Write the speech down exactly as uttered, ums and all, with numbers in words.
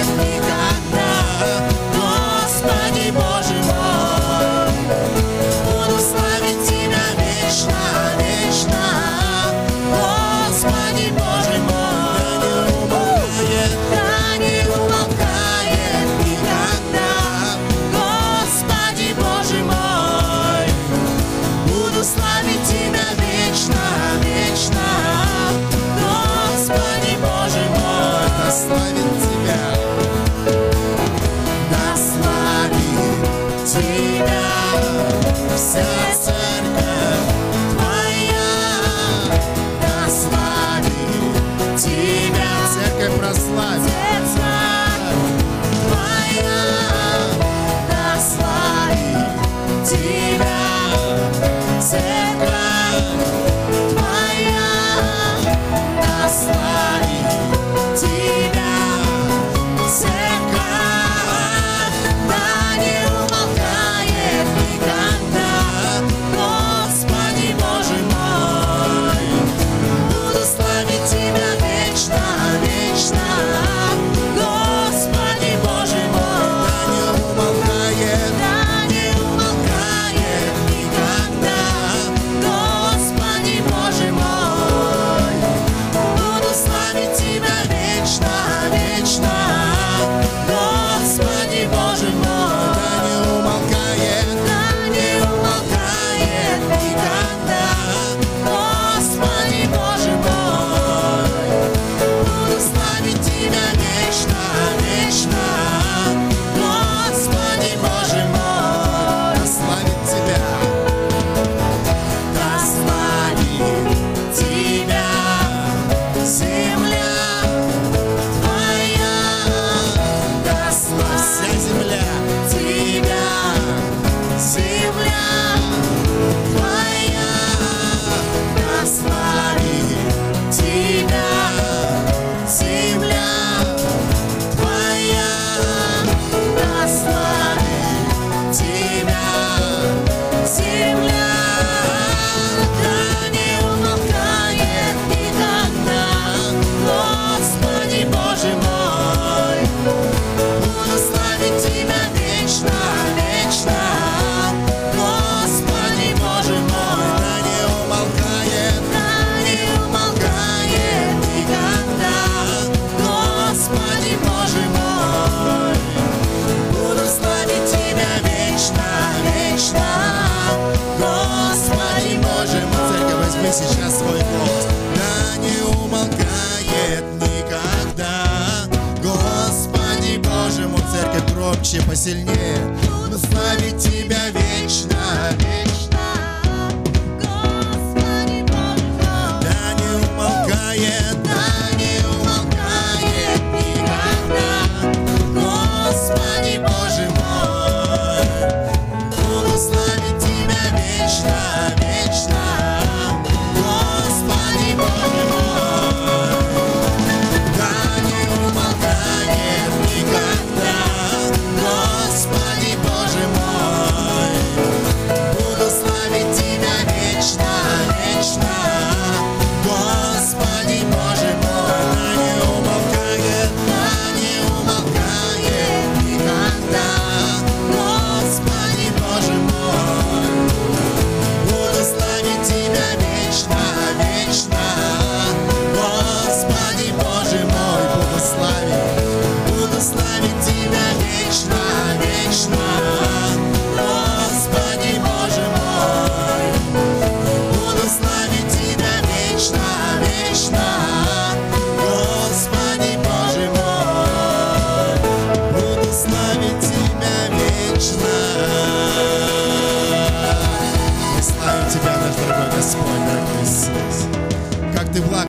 никогда. Господи Боже мой, буду славить Тебя вечно, вечно. Господи Боже мой, да не умолкает никогда. Господи Боже мой, буду славить Тебя вечно, вечно. Господи Боже мой, да славит Тебя, да славит Тебя вся церковь Твоя, да славит Тебя, церковь прославит Твоя, да славит Тебя, церковь Твоя, да славит Тебя, церковь, да не умолкает никогда. Господи Боже мой, буду славить Тебя вечно, вечно. Господи Боже мой, да не умолкает, да не умолкает никогда. Господи Боже мой, буду славить Тебя вечно, вечно. Господи Боже мой, да не умолкает, да не умолкает никогда. Господи Боже мой, буду славить Тебя вечно, вечно. Господи Боже мой, да славит Тебя, да славит Тебя земля Твоя, да славит вся земля Тебя, земля Твоя, да славит Тебя, земля Твоя, да славит Тебя, земля, да не умолкает никогда. Господи Боже мой, буду славить Тебя вечно, вечно. Господи Боже мой, да не умолкает, да не умолкает никогда. Господи Боже мой, буду славить Тебя вечно, вечно. Господи Боже мой, церковь, возьми сейчас свой голос. Да не умолкает никогда. Господи Боже мой, церковь, громче, посильнее. Буду славить Тебя вечно, вечно. Господи Боже мой, да не умолкает, да не умолкает никогда. Господи Боже мой, буду славить Тебя вечно, вечно. Господи Боже мой, да не умолкает никогда. Господи Боже мой, буду славить Тебя вечно, вечно. Господи Боже мой, да не умолкает, да не умолкает никогда. Господи Боже мой, буду славить Тебя вечно, вечно. Господи Боже мой, буду славить, буду славить Тебя вечно, вечно. Господи Боже мой, буду славить Тебя вечно, вечно. Господи Боже мой, буду славить Тебя вечно. Мы славим Тебя, наш дорогой Господь, дорогой Иисус. Как Ты благ.